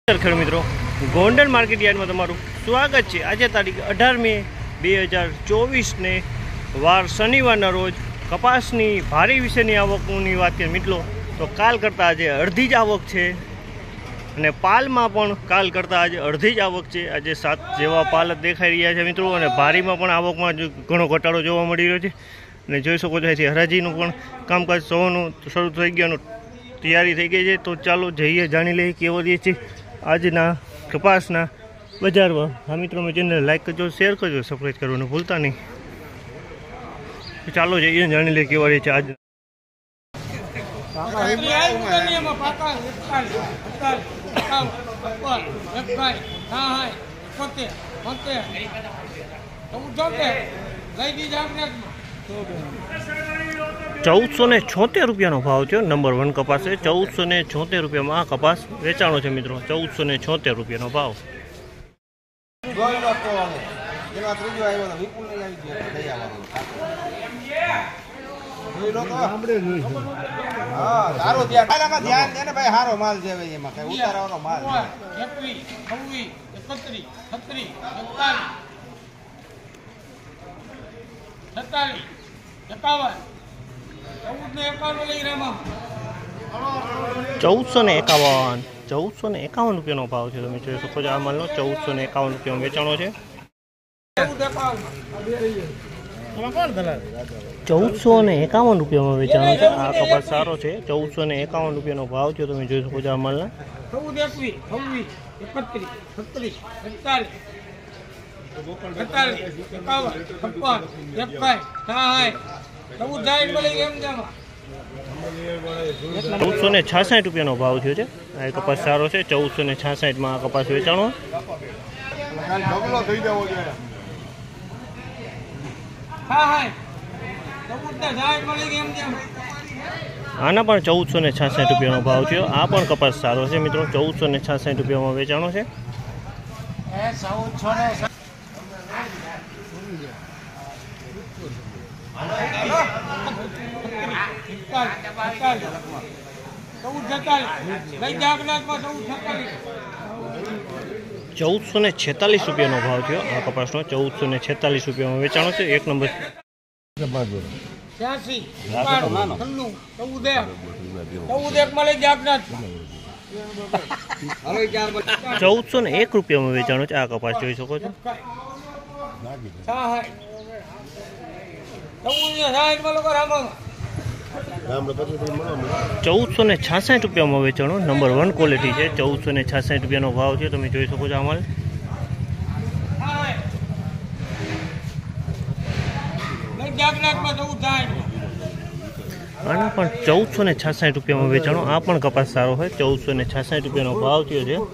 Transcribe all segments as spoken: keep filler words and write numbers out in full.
ખેડૂત મિત્રો, ગોંડલ માર્કેટ યાર્ડમાં તમારું સ્વાગત છે। આજે તારીખ અઢાર મે બે હજાર ચોવીસને વાર શનિવારના રોજ કપાસની ભારી વિશેની આવકની વાત કરીએ મિત્રો તો કાલ કરતાં આજે અડધી જ આવક છે અને પાલમાં પણ કાલ કરતાં આજે અડધી જ આવક છે। આજે સાત જેવા પાલ દેખાઈ રહ્યા છે મિત્રો અને ભારીમાં પણ આવકમાં ઘણો ઘટાડો જોવા મળી રહ્યો છે અને જોઈ શકો છો અહીંથી હરાજીનું પણ કામકાજ સવારનું શરૂ થઈ ગયાનું તૈયારી થઈ ગઈ છે। તો ચાલો જઈએ જાણી લઈએ કેવો રહે છે આજના કપાસના બજારમાં। હા મિત્રો, મેં ચેનલ લાઈક કરજો, શેર કરજો, સબસ્ક્રાઈબ કરવાનું ભૂલતા નહીં। ચાલો જઈએ જાણી લઈએ કેવા રહે છે આજ। ચૌદસો ને છોતેર રૂપિયાનો ભાવ છે। નંબર વન કપાસ છે। ચૌદસો ને છોતેર રૂપિયામાં આ કપાસ વેચાણો છે મિત્રો। ચૌદસો ને છોતેર રૂપિયાનો ભાવ। ચૌદસો ને એકાવન ચૌદસો ને એકાવન રૂપિયાનો ભાવ છે। તમે જોઈ શકો છો આ માલનો ચૌદસો ને એકાવન રૂપિયામાં વેચાણો છે। ચૌદસો ને એકાવન રૂપિયામાં વેચાણો છે। આ કપાસ સારો છે। ચૌદસો ને એકાવન રૂપિયાનો ભાવ છે। તમે જોઈ શકો છો આ માલના ચૌદસો ને છાસઠ રૂપિયાનો ભાવ થયો છે। આ કપાસ સારો છે। ચૌદસો ને છાસઠમાં આ કપાસ વેચાણો। આના પણ ચૌદસો ને છાસઠ રૂપિયાનો ભાવ થયો। આ પણ કપાસ સારો છે મિત્રો। ચૌદસો ને છાસઠ રૂપિયામાં વેચાણો છે। ચૌદસો ને છેતાલીસ રૂપિયાનો ભાવ થયો આ કપાસનો। ચૌદસો ને છેતાલીસ રૂપિયામાં વેચાણો છે। એક નંબર ચૌદસો ને એક રૂપિયામાં વેચાણો છે। આ કપાસ જોઈ શકો છો। ચૌદસો ને છાસઠ રૂપિયામાં વેચાણો। નંબર વન ક્વોલિટી છે। ચૌદસો ને છાસઠ રૂપિયાનો ભાવ છે। તમે જોઈ શકો છો આ માલ। આના પણ ચૌદસો ને છાસઠ રૂપિયામાં વેચાણો। આ પણ કપાસ સારો હોય। ચૌદસો ને છાસઠ રૂપિયાનો ભાવ થયો છે।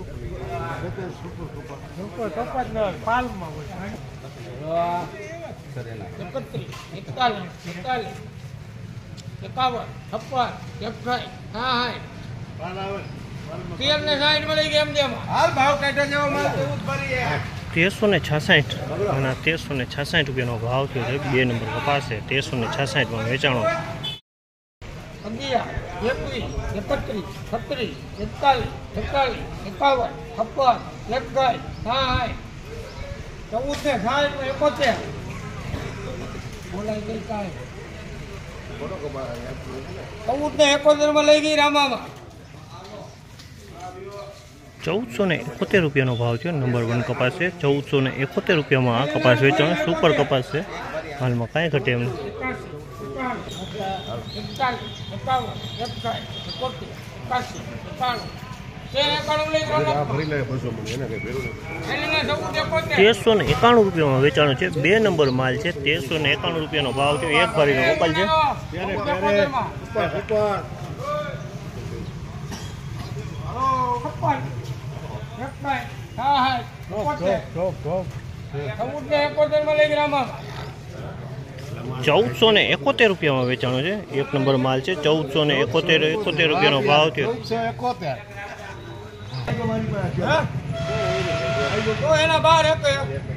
તેરસો ને છાસઠ અને તેરસો ને છાસઠ રૂપિયાનો ભાવ થયો છે। બે નંબર કપાસ છે। તેરસો ને છાસઠમાં વેચાણો। ચૌદસો ને એકોતેર રૂપિયાનો ભાવ છે। નંબર વન કપાસ છે। ચૌદસો ને એકોતેર રૂપિયામાં આ કપાસ વેચાણો। સુપર કપાસ છે। હાલમાં કાંઈ ઘટે એમ તેરસો ને એકાણું રૂપિયામાં વેચાણો છે। બે નંબર માલ છે। તેરસો ને એકાણું રૂપિયાનો ભાવ છે। એક ભારીનો મોકલ છે। ચૌદસો ને એકોતેર રૂપિયામાં વેચાણો છે। એક નંબર માલ છે। ચૌદસો ને એકોતેર એકોતેર રૂપિયાનો ભાવ થયો। એના બાર